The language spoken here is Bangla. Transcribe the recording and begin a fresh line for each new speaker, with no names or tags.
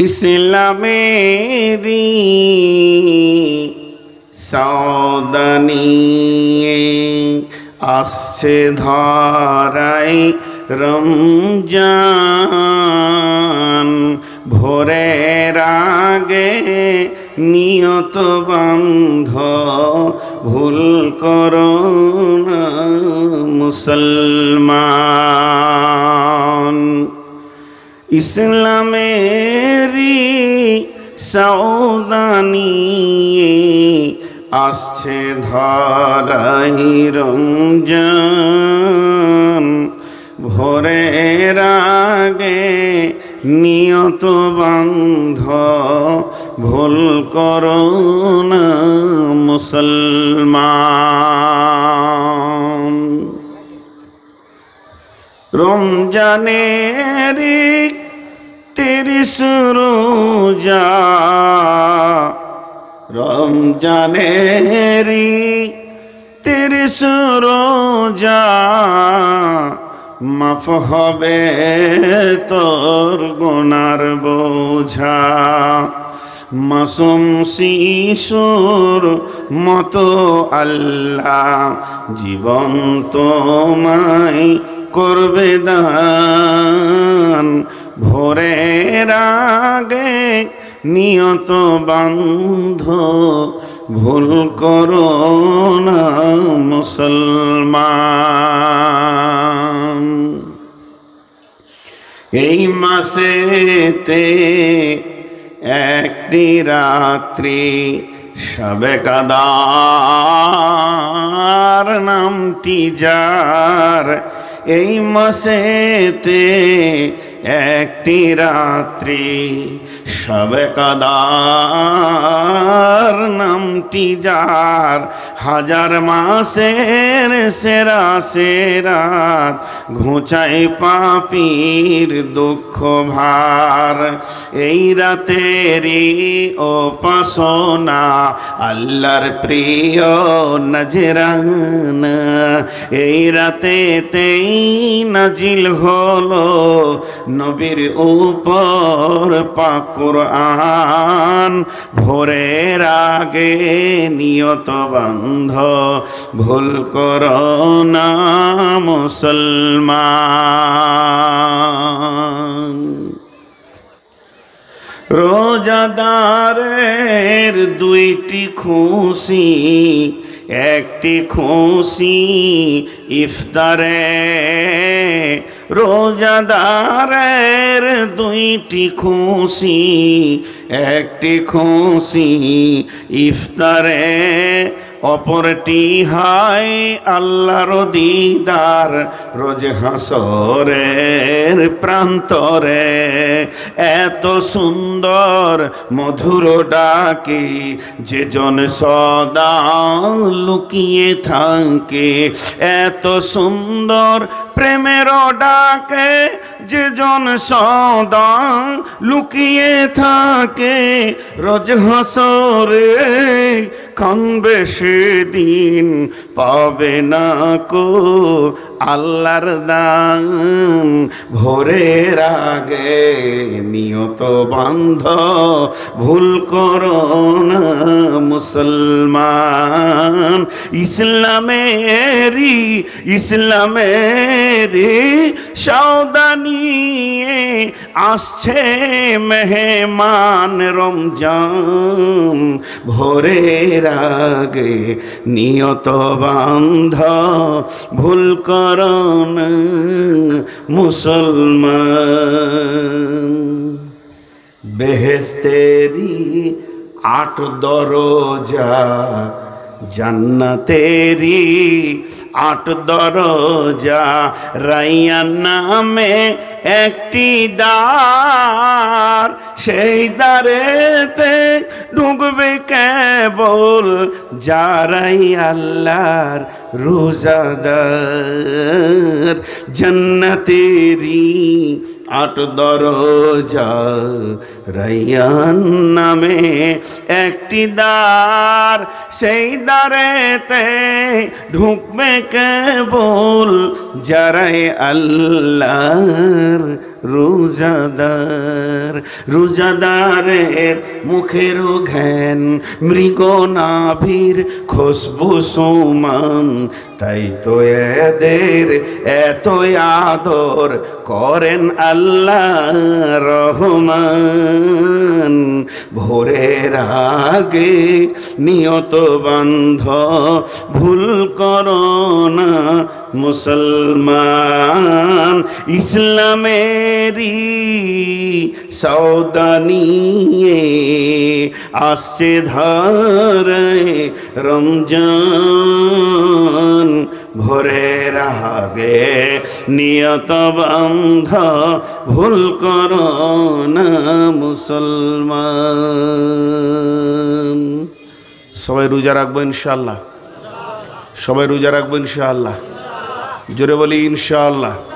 ইসলামেরি সওদানি আসছে ধরাই রমজান ভোরের আগে নিয়ত বান্ধ ভুল করো না মুসলমান। ইসলামেরি সওদানি আসছে ধরাই রমজান ভোরের আগে নিয়ত বান্ধ ভুল করো না মুসলমান। রমজানেরি 30 রোজা রমজানেরি 30 রোজা মাফ হবে তোর গুনার বোঝা। মাসুম শিশুর মতো আল্লাহ জীবন তোমায় করবে দান ভোরের আগে নিয়ত বান্ধ ভুল করো না মুসলমান। এই মাসেতে একটি রাত্রি শবে কদর নামটি যার। এই মাসেতে একটি রাত্রি শবে কদর নামটি যার। 1000 মাসের সেরা সেরাত ঘুচাই পাপীর দুঃখ ভার। এই রাতেরই উপাসনা আল্লাহর প্রিয় নজরানা। এই রাতেতেই নাজিল হলো নবীর উপর পাক কুরআন ভোরের আগে নিয়ত বান্ধ ভুল করো না মুসলমান। রোজাদারের 2টি খুশি, একটি খুশি ইফতারে। রোজাদারের 2টি খুশি, একটি খুশি ইফতারে। অপরটি হয় আল্লাহর দিদার রোজ হাসরের প্রান্তরে। এত সুন্দর মধুর ডাকে যে জন সদা লুকিয়ে থাকে। এত সুন্দর প্রেমের ডাকে যে জন সদা লুকিয়ে থাকে। রোজ হাসরে কাঁদবে সেদিন পাবে না কো আল্লাহর দান ভোরের আগে নিয়ত বান্ধ ভুল করো না মুসলমান। ইসলামেরি সওদানি আসছে মেহমান রমজান ভোরের আগে নিয়ত বান্ধ ভুল করো না মুসলমান। বেহেশতেরি 8 দরজা, জান্নাতেরি 8 দরজা। রাইয়ান নামে একটি দ্বার, সেই দ্বারেতে ঢুকবে কেবল যারাই আল্লাহর রোজাদার। জান্নাতেরি 8 দরজা, রাইয়ান নামে একটি দ্বার, সেই দ্বারেতে ঢুকবে কেবল যারাই আল্লাহর রোজাদার। রোজাদারের মুখের ঘ্যান মৃগ নাভির খুশবু সমান, তাই তো এদের এত আদর করেন আল্লাহ রহমান। ভোরের আগে নিয়ত বান্ধ ভুল করো না মুসলমান। ইসলামেরই সওদা নিয়ে আসছে ধারে রমজান। ভোরের আগে নিয়ত বান্ধ ভুল করো না মুসলমান। সবাই রোজা রাখবো ইনশাআল্লাহ, সবাই রোজা রাখবো ইনশাআল্লাহ। জোরে বলি ইনশাআল্লাহ।